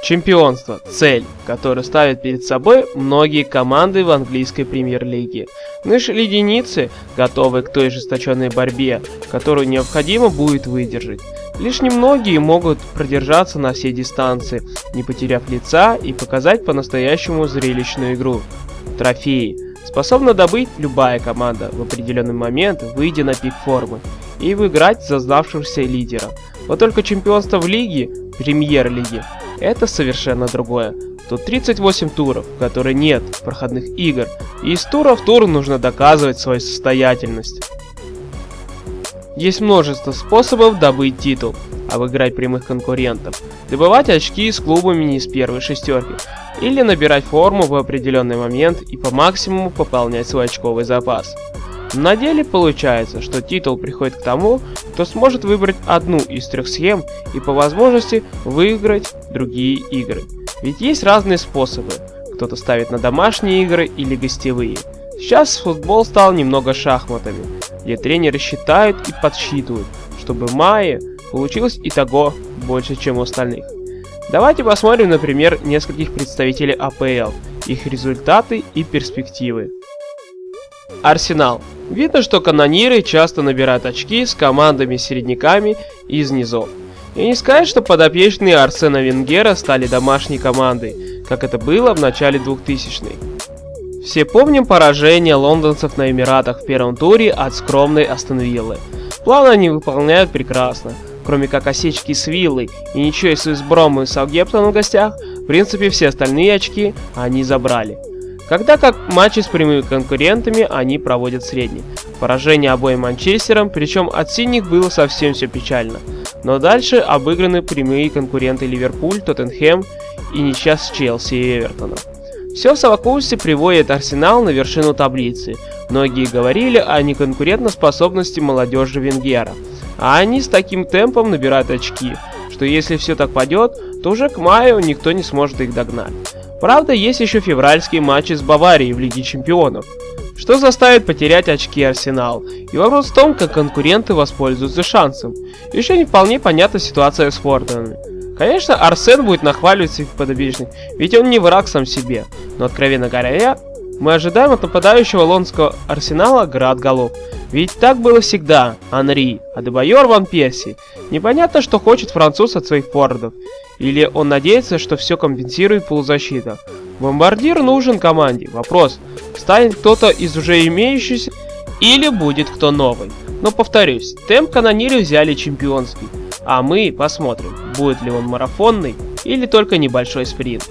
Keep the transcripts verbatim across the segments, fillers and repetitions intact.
Чемпионство – цель, которую ставят перед собой многие команды в английской премьер-лиге. Наши леденицы готовы к той ожесточенной борьбе, которую необходимо будет выдержать. Лишь немногие могут продержаться на всей дистанции, не потеряв лица и показать по-настоящему зрелищную игру. Трофеи способна добыть любая команда в определенный момент, выйдя на пик формы, и выиграть за сдавшегося лидера. Вот только чемпионство в лиге, премьер-лиге, это совершенно другое. Тут тридцать восемь туров, в которые нет проходных игр, и из тура в тур нужно доказывать свою состоятельность. Есть множество способов добыть титул, обыграть прямых конкурентов, добывать очки с клубами не из первой шестерки, или набирать форму в определенный момент и по максимуму пополнять свой очковый запас. На деле получается, что титул приходит к тому, кто сможет выбрать одну из трех схем и по возможности выиграть другие игры. Ведь есть разные способы. Кто-то ставит на домашние игры или гостевые. Сейчас футбол стал немного шахматами, где тренеры считают и подсчитывают, чтобы в мае получилось итого больше, чем у остальных. Давайте посмотрим, например, нескольких представителей А П Л, их результаты и перспективы. Арсенал. Видно, что канониры часто набирают очки с командами-середняками из низов. И не сказать, что подопечные Арсена Венгера стали домашней командой, как это было в начале двухтысячных. Все помним поражение лондонцев на Эмиратах в первом туре от скромной Астон Виллы. План они выполняют прекрасно. Кроме как осечки с Виллой и ничего из Уэст-Брома и Саутгемптона в гостях, в принципе все остальные очки они забрали. Когда как матчи с прямыми конкурентами они проводят средний. Поражение обоим Манчестерам, причем от синих было совсем все печально. Но дальше обыграны прямые конкуренты Ливерпуль, Тоттенхэм и ничья с Челси и Эвертоном. Все в совокупности приводит Арсенал на вершину таблицы. Многие говорили о неконкурентоспособности молодежи Венгера. А они с таким темпом набирают очки, что если все так пойдет, то уже к маю никто не сможет их догнать. Правда, есть еще февральские матчи с Баварией в Лиге Чемпионов, что заставит потерять очки Арсенал. И вопрос в том, как конкуренты воспользуются шансом. Еще не вполне понятна ситуация с Форденами. Конечно, Арсен будет нахваливать своих подопечных, ведь он не враг сам себе. Но откровенно говоря, мы ожидаем от нападающего лондонского Арсенала град голов. Ведь так было всегда. Анри, Адебайор, Ван Перси. Непонятно, что хочет француз от своих форвардов. Или он надеется, что все компенсирует полузащита. Бомбардир нужен команде. Вопрос, станет кто-то из уже имеющихся или будет кто новый. Но повторюсь, темп канониры взяли чемпионский. А мы посмотрим, будет ли он марафонный или только небольшой спринт.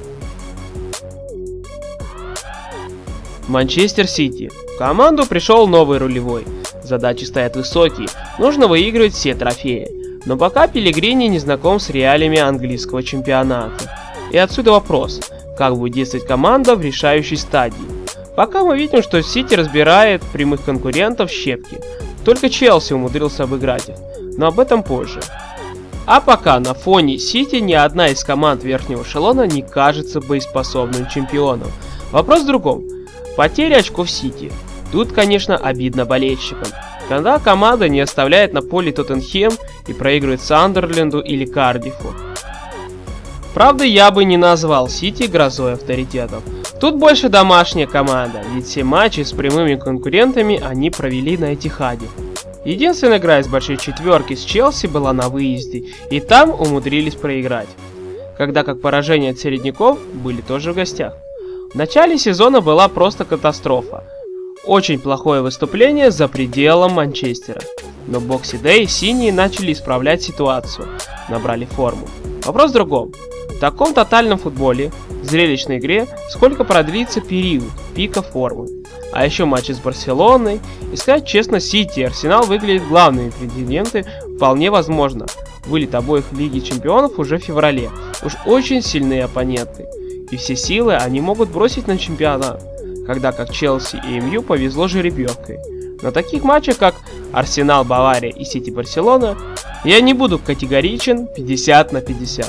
Манчестер Сити. В команду пришел новый рулевой. Задачи стоят высокие, нужно выигрывать все трофеи. Но пока Пеллегрини не знаком с реалиями английского чемпионата. И отсюда вопрос, как будет действовать команда в решающей стадии. Пока мы видим, что Сити разбирает прямых конкурентов в щепки. Только Челси умудрился обыграть их, но об этом позже. А пока на фоне Сити ни одна из команд верхнего эшелона не кажется боеспособным чемпионом. Вопрос в другом. Потеря очков Сити. Тут, конечно, обидно болельщикам. Когда команда не оставляет на поле Тоттенхэм и проигрывает Сандерленду или Кардифу. Правда, я бы не назвал Сити грозой авторитетов. Тут больше домашняя команда, ведь все матчи с прямыми конкурентами они провели на Этихаде. Единственная игра из большой четверки с Челси была на выезде, и там умудрились проиграть. Когда как поражение от середняков были тоже в гостях. В начале сезона была просто катастрофа. Очень плохое выступление за пределом Манчестера. Но в Boxing Day синие начали исправлять ситуацию, набрали форму. Вопрос в другом. В таком тотальном футболе, зрелищной игре, сколько продлится период пика формы. А еще матчи с Барселоной. И сказать честно, Сити и Арсенал выглядят главными претенденты, вполне возможно. Вылет обоих Лиги Чемпионов уже в феврале. Уж очень сильные оппоненты. И все силы они могут бросить на чемпионат, когда как Челси и Эм Ю повезло жеребьевкой. На таких матчах, как Арсенал, Бавария и Сити, Барселона, я не буду категоричен пятьдесят на пятьдесят.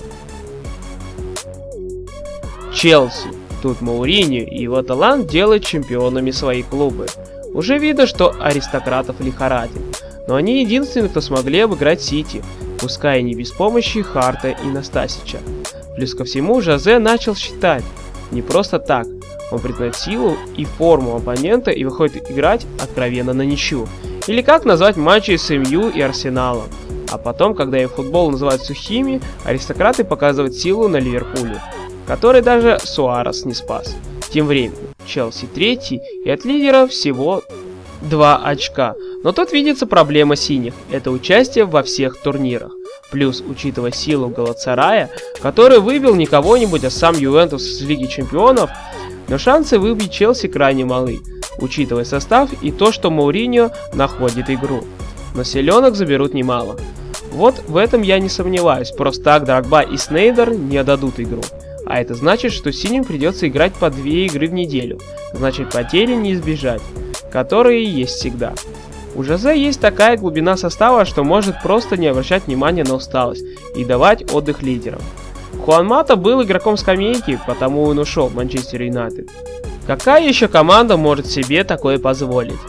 Челси. Тут Мауриньо и его талант делают чемпионами свои клубы. Уже видно, что аристократов лихорадит, но они единственные, кто смогли обыграть Сити, пускай и не без помощи Харта и Настасича. Плюс ко всему, Жозе начал считать. Не просто так. Он признает силу и форму оппонента и выходит играть откровенно на ничью. Или как назвать матчи с эм ю и Арсеналом. А потом, когда их футбол называют сухими, аристократы показывают силу на Ливерпуле, который даже Суарес не спас. Тем временем, Челси третий и от лидера всего два очка. Но тут видится проблема синих. Это участие во всех турнирах. Плюс, учитывая силу Галатасарая, который выбил не кого-нибудь, а сам Ювентус из Лиги Чемпионов, но шансы выбить Челси крайне малы, учитывая состав и то, что Мауриньо находит игру. Но селенок заберут немало. Вот в этом я не сомневаюсь, просто так Дрогба и Снейдер не отдадут игру. А это значит, что синим придется играть по две игры в неделю, значит потери не избежать, которые есть всегда. У Жозе есть такая глубина состава, что может просто не обращать внимания на усталость и давать отдых лидерам. Хуан Мата был игроком скамейки, потому он ушел в Манчестер Юнайтед. Какая еще команда может себе такое позволить?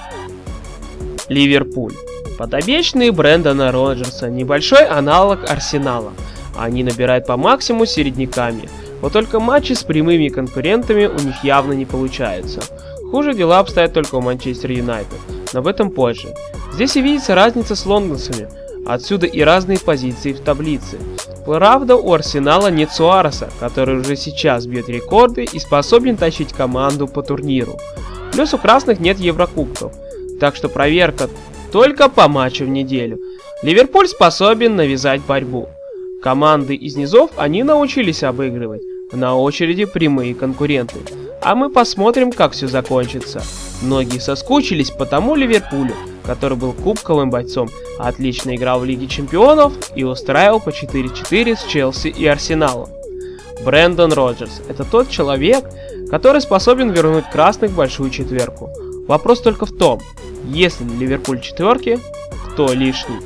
Ливерпуль. Подопечные Брендона Роджерса, небольшой аналог Арсенала. Они набирают по максимуму середняками, вот только матчи с прямыми конкурентами у них явно не получаются. Хуже дела обстоят только у Манчестер Юнайтед, но об этом позже. Здесь и видится разница с лондонцами, отсюда и разные позиции в таблице. Правда, у Арсенала нет Суареса, который уже сейчас бьет рекорды и способен тащить команду по турниру. Плюс у красных нет Еврокубков, так что проверка только по матчу в неделю. Ливерпуль способен навязать борьбу. Команды из низов они научились обыгрывать. На очереди прямые конкуренты. А мы посмотрим, как все закончится. Многие соскучились по тому Ливерпулю, который был кубковым бойцом, отлично играл в Лиге Чемпионов и устраивал по четыре-четыре с Челси и Арсеналом. Брендон Роджерс – это тот человек, который способен вернуть красных в большую четверку. Вопрос только в том, если Ливерпуль четверки, кто лишний?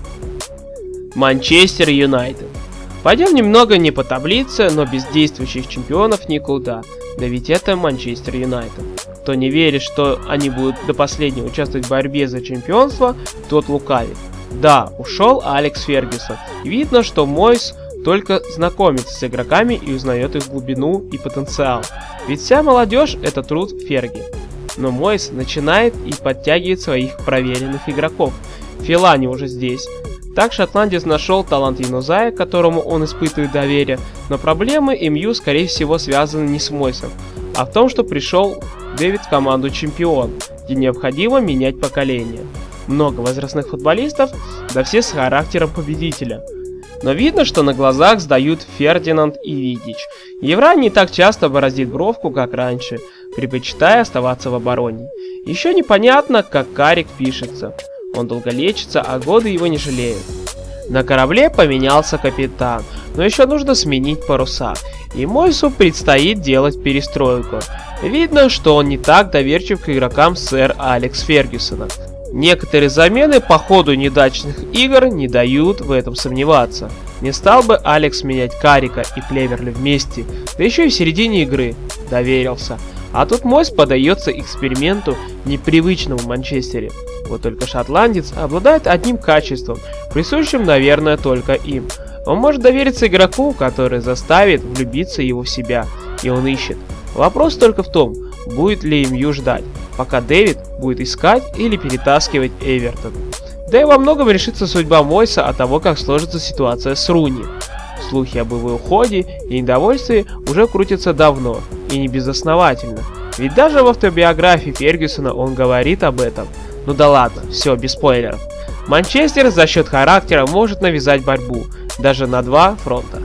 Манчестер Юнайтед. Пойдем немного не по таблице, но без действующих чемпионов никуда. Да ведь это Манчестер Юнайтед. Кто не верит, что они будут до последнего участвовать в борьбе за чемпионство, тот лукавит. Да, ушел Алекс Фергюсон. И видно, что Мойс только знакомится с игроками и узнает их глубину и потенциал. Ведь вся молодежь – это труд Ферги. Но Мойс начинает и подтягивает своих проверенных игроков. Филани уже здесь. Так шотландец нашел талант Янузая, которому он испытывает доверие, но проблемы эм ю скорее всего связаны не с Мойсом, а в том, что пришел Дэвид в команду чемпион, где необходимо менять поколение. Много возрастных футболистов, да все с характером победителя. Но видно, что на глазах сдают Фердинанд и Видич. Евра не так часто бороздит бровку, как раньше, предпочитая оставаться в обороне. Еще непонятно, как Карик пишется. Он долго лечится, а годы его не жалеют. На корабле поменялся капитан, но еще нужно сменить паруса. И Мойсу предстоит делать перестройку. Видно, что он не так доверчив к игрокам сэр Алекс Фергюсона. Некоторые замены по ходу неудачных игр не дают в этом сомневаться. Не стал бы Алекс менять Карика и Клеверли вместе, да еще и в середине игры. Доверился. А тут Мойс подается эксперименту непривычному в Манчестере. Вот только шотландец обладает одним качеством, присущим, наверное, только им. Он может довериться игроку, который заставит влюбиться его в себя, и он ищет. Вопрос только в том, будет ли эм ю ждать, пока Дэвид будет искать или перетаскивать Эвертон. Да и во многом решится судьба Мойса от того, как сложится ситуация с Руни. Слухи об его уходе и недовольстве уже крутятся давно, и не безосновательно. Ведь даже в автобиографии Фергюсона он говорит об этом. Ну да ладно, все, без спойлеров. Манчестер за счет характера может навязать борьбу, даже на два фронта.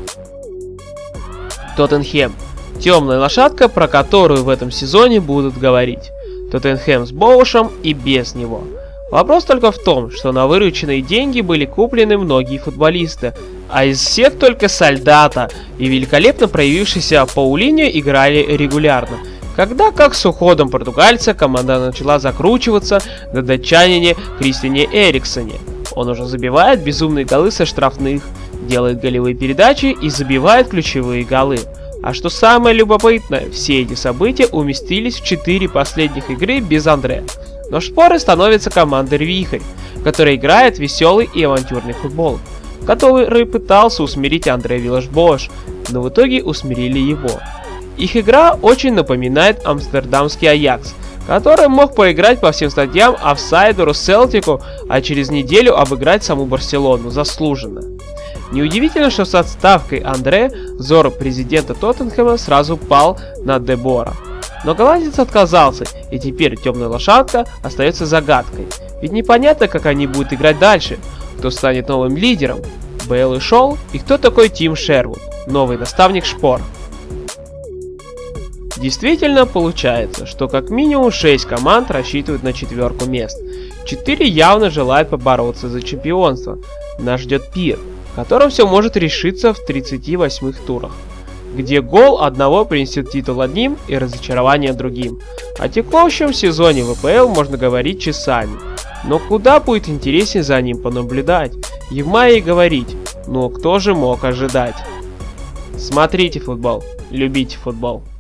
Тоттенхэм. Темная лошадка, про которую в этом сезоне будут говорить. Тоттенхэм с Боушем и без него. Вопрос только в том, что на вырученные деньги были куплены многие футболисты, а из всех только Сальдата и великолепно проявившийся Паулиньо играли регулярно. Когда, как с уходом португальца, команда начала закручиваться на датчанине Кристиане Эриксоне. Он уже забивает безумные голы со штрафных, делает голевые передачи и забивает ключевые голы. А что самое любопытное, все эти события уместились в четыре последних игры без Андре. Но шпоры становятся командой Вихрь, которая играет веселый и авантюрный футбол. который пытался усмирить Андре Виллаш-Боаш, но в итоге усмирили его. Их игра очень напоминает амстердамский Аякс, который мог поиграть по всем статьям офсайдеру Селтику, а через неделю обыграть саму Барселону заслуженно. Неудивительно, что с отставкой Андре взор президента Тоттенхэма сразу пал на Де Бора. Но голландец отказался, и теперь темная лошадка остается загадкой. Ведь непонятно, как они будут играть дальше, кто станет новым лидером, Бейл ушел, и кто такой Тим Шервуд, новый наставник Шпор. Действительно получается, что как минимум шесть команд рассчитывают на четверку мест. четыре явно желают побороться за чемпионство. Нас ждет пир, в котором все может решиться в тридцати восьми турах, где гол одного принесет титул одним и разочарование другим. О текущем сезоне вэ пэ эл можно говорить часами, но куда будет интереснее за ним понаблюдать и в мае говорить, ну кто же мог ожидать. Смотрите футбол, любите футбол.